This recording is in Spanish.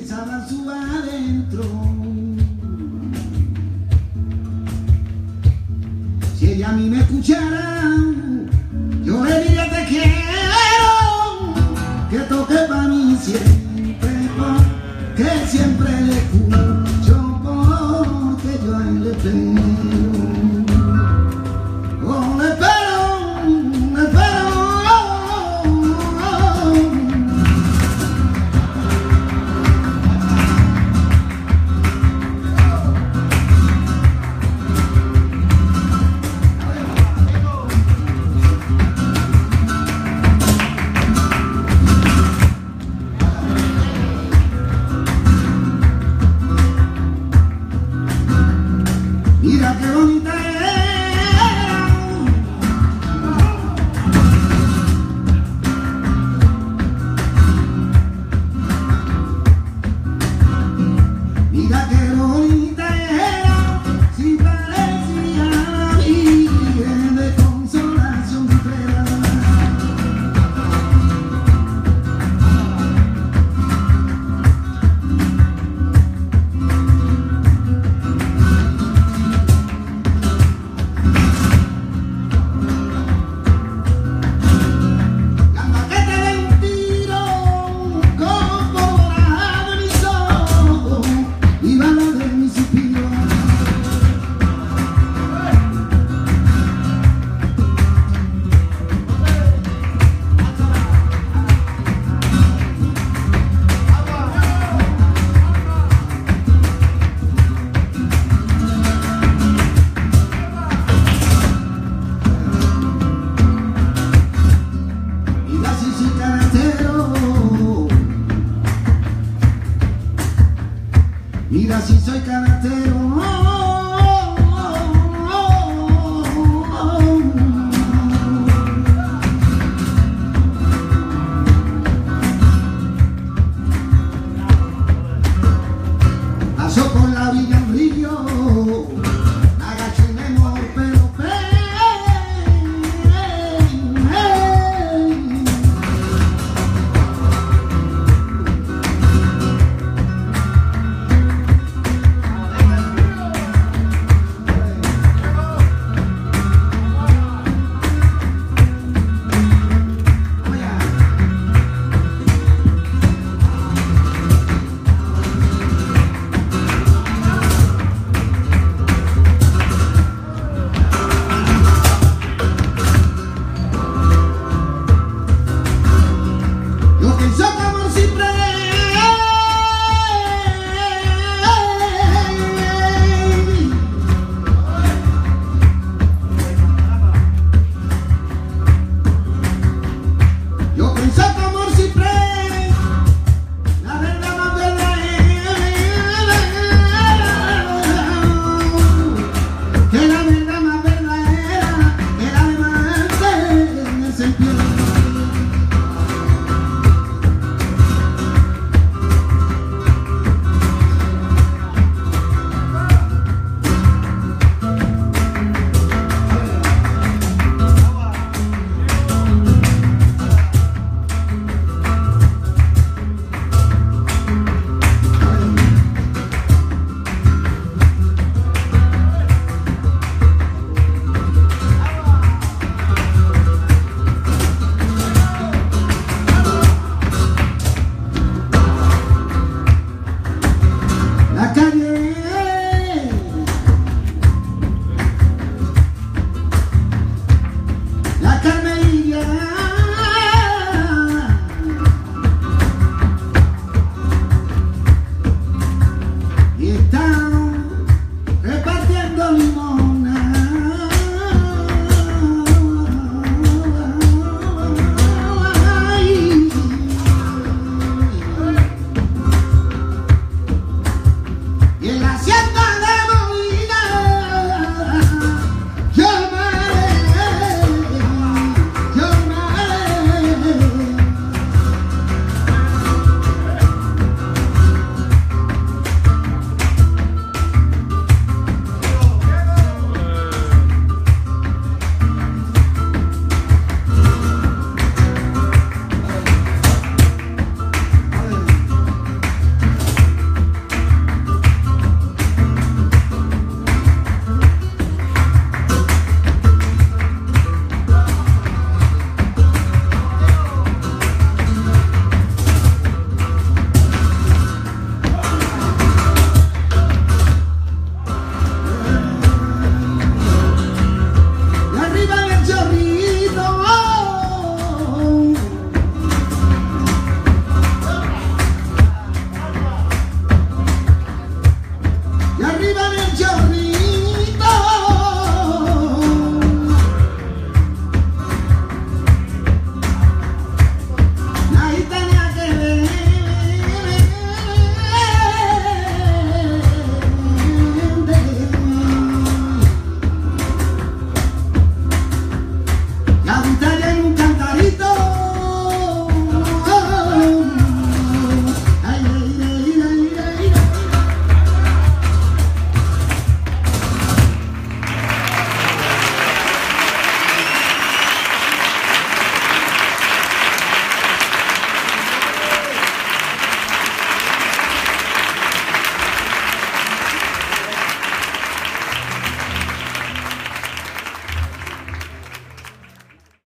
sabrán su adentro. Si ella a mí me escuchara, yo le diría te quiero, que toque para mí siempre, que siempre le escucho, porque yo a él le espero. Oh, le espero, le espero. Mira qué bonita era. Mira qué bonita era, si parecía la Virgen de Consolación Citrera. Mira si soy canastero. Paso por la villa un río, me agacho y me mojo, pero yo pienso